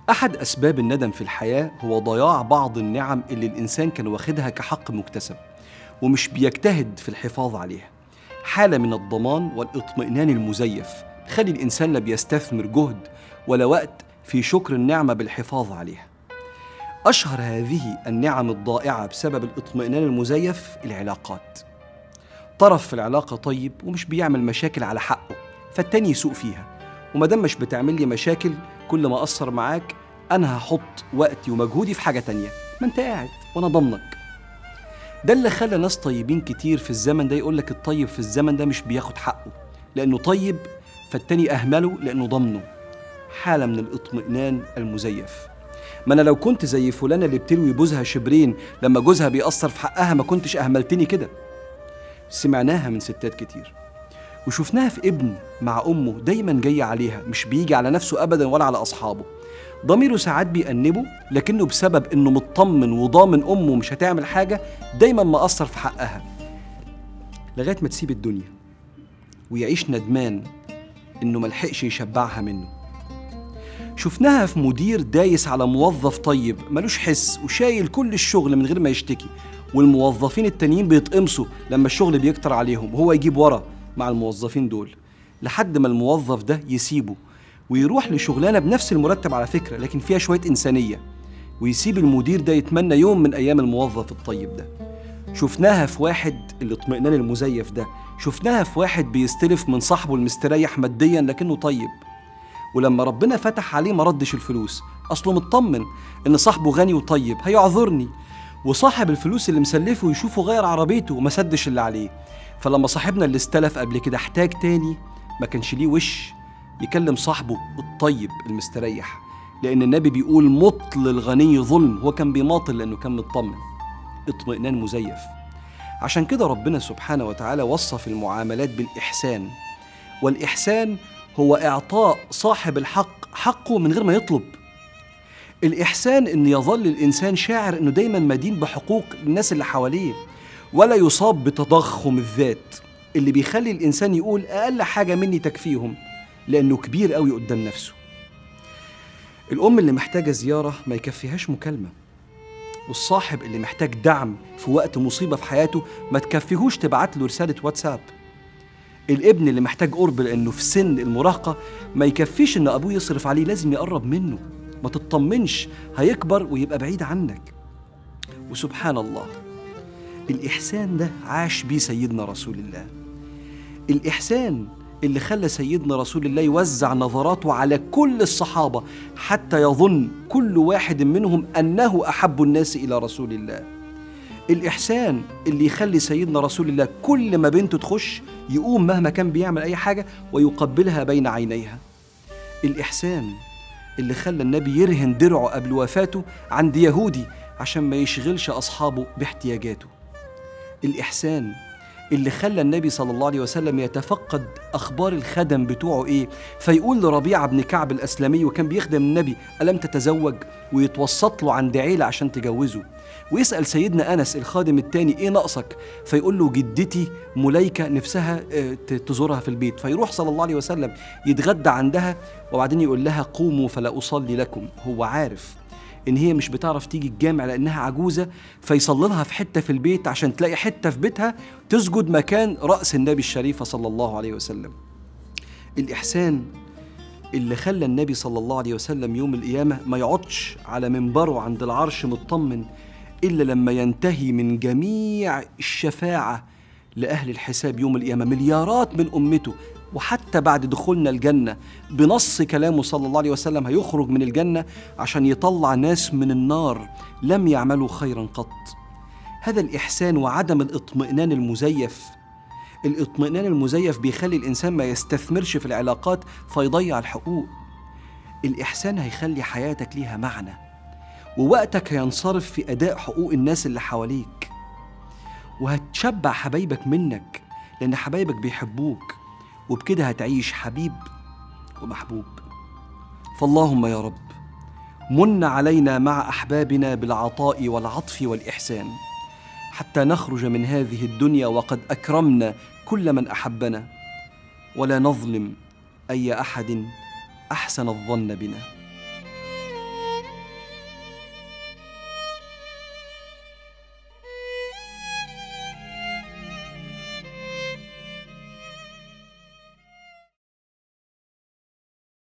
أحد أسباب الندم في الحياة هو ضياع بعض النعم اللي الإنسان كان واخدها كحق مكتسب ومش بيجتهد في الحفاظ عليها. حالة من الضمان والاطمئنان المزيف تخلي الإنسان لا بيستثمر جهد ولا وقت في شكر النعمة بالحفاظ عليها. أشهر هذه النعم الضائعة بسبب الاطمئنان المزيف العلاقات. طرف في العلاقة طيب ومش بيعمل مشاكل على حقه، فالتاني يسوق فيها، ومادام مش بتعمل لي مشاكل كل ما أقصر معاك أنا هحط وقتي ومجهودي في حاجة تانية، ما أنت قاعد وأنا ضمنك. ده اللي خلى ناس طيبين كتير في الزمن ده يقولك الطيب في الزمن ده مش بياخد حقه لأنه طيب، فالتاني أهمله لأنه ضمنه. حالة من الاطمئنان المزيف. ما أنا لو كنت زي فلانة اللي بتلوي بوزها شبرين لما جوزها بيأثر في حقها ما كنتش أهملتني كده. سمعناها من ستات كتير وشفناها في ابن مع أمه دايما جاي عليها، مش بيجي على نفسه أبدا ولا على أصحابه. ضميره ساعات بيأنبه، لكنه بسبب إنه مطمن وضامن أمه مش هتعمل حاجة دايما مقصر في حقها لغاية ما تسيب الدنيا ويعيش ندمان إنه ملحقش يشبعها منه. شفناها في مدير دايس على موظف طيب ملوش حس وشايل كل الشغل من غير ما يشتكي، والموظفين التانيين بيتقمصوا لما الشغل بيكتر عليهم وهو يجيب ورا مع الموظفين دول لحد ما الموظف ده يسيبه ويروح لشغلانة بنفس المرتب على فكرة لكن فيها شوية إنسانية، ويسيب المدير ده يتمنى يوم من أيام الموظف الطيب ده. شفناها في واحد الاطمئنان المزيف ده، شفناها في واحد بيستلف من صاحبه المستريح ماديا لكنه طيب، ولما ربنا فتح عليه ما ردش الفلوس أصله مطمن إن صاحبه غني وطيب هيعذرني، وصاحب الفلوس اللي مسلفه يشوفه غير عربيته وما سدش اللي عليه. فلما صاحبنا اللي استلف قبل كده احتاج تاني ما كانش ليه وش يكلم صاحبه الطيب المستريح، لأن النبي بيقول مطل الغني ظلم، هو كان بيماطل لأنه كان مطمن. اطمئنان مزيف. عشان كده ربنا سبحانه وتعالى وصف المعاملات بالإحسان، والإحسان هو إعطاء صاحب الحق حقه من غير ما يطلب. الإحسان إن يظل الإنسان شاعر إنه دايما مدين بحقوق الناس اللي حواليه ولا يصاب بتضخم الذات اللي بيخلي الإنسان يقول أقل حاجة مني تكفيهم لأنه كبير قوي قدام نفسه. الأم اللي محتاجة زيارة ما يكفيهاش مكالمة، والصاحب اللي محتاج دعم في وقت مصيبة في حياته ما تكفيهوش تبعت له رسالة واتساب. الابن اللي محتاج قرب لأنه في سن المراهقة ما يكفيش إن أبوه يصرف عليه، لازم يقرب منه، ما تطمنش هيكبر ويبقى بعيد عنك. وسبحان الله الإحسان ده عاش بيه سيدنا رسول الله، الإحسان اللي خلى سيدنا رسول الله يوزع نظراته على كل الصحابة حتى يظن كل واحد منهم أنه أحب الناس إلى رسول الله. الإحسان اللي يخلي سيدنا رسول الله كل ما بنته تخش يقوم مهما كان بيعمل أي حاجة ويقبلها بين عينيها. الإحسان اللي خلى النبي يرهن درعه قبل وفاته عند يهودي عشان ما يشغلش أصحابه باحتياجاته. الإحسان اللي خلى النبي صلى الله عليه وسلم يتفقد أخبار الخدم بتوعه إيه، فيقول لربيعة بن كعب الأسلمي وكان بيخدم النبي ألم تتزوج، ويتوسط له عند عيلة عشان تجوزه. ويسأل سيدنا أنس الخادم التاني إيه ناقصك، فيقول له جدتي مليكة نفسها تزورها في البيت، فيروح صلى الله عليه وسلم يتغدى عندها وبعدين يقول لها قوموا فلا أصلي لكم. هو عارف إن هي مش بتعرف تيجي الجامع لأنها عجوزة، فيصلي لها في حتة في البيت عشان تلاقي حتة في بيتها تسجد مكان رأس النبي الشريف صلى الله عليه وسلم. الإحسان اللي خلى النبي صلى الله عليه وسلم يوم القيامة ما يقعدش على منبره عند العرش مطمن إلا لما ينتهي من جميع الشفاعة لأهل الحساب يوم القيامة، مليارات من أمته، وحتى بعد دخولنا الجنة بنص كلامه صلى الله عليه وسلم هيخرج من الجنة عشان يطلع ناس من النار لم يعملوا خيرا قط. هذا الإحسان وعدم الاطمئنان المزيف. الاطمئنان المزيف بيخلي الإنسان ما يستثمرش في العلاقات فيضيع الحقوق. الإحسان هيخلي حياتك ليها معنى، ووقتك هينصرف في أداء حقوق الناس اللي حواليك، وهتشبع حبايبك منك لأن حبايبك بيحبوك، وبكده هتعيش حبيب ومحبوب. فاللهم يا رب من علينا مع أحبابنا بالعطاء والعطف والإحسان حتى نخرج من هذه الدنيا وقد أكرمنا كل من أحبنا، ولا نظلم أي أحد أحسن الظن بنا.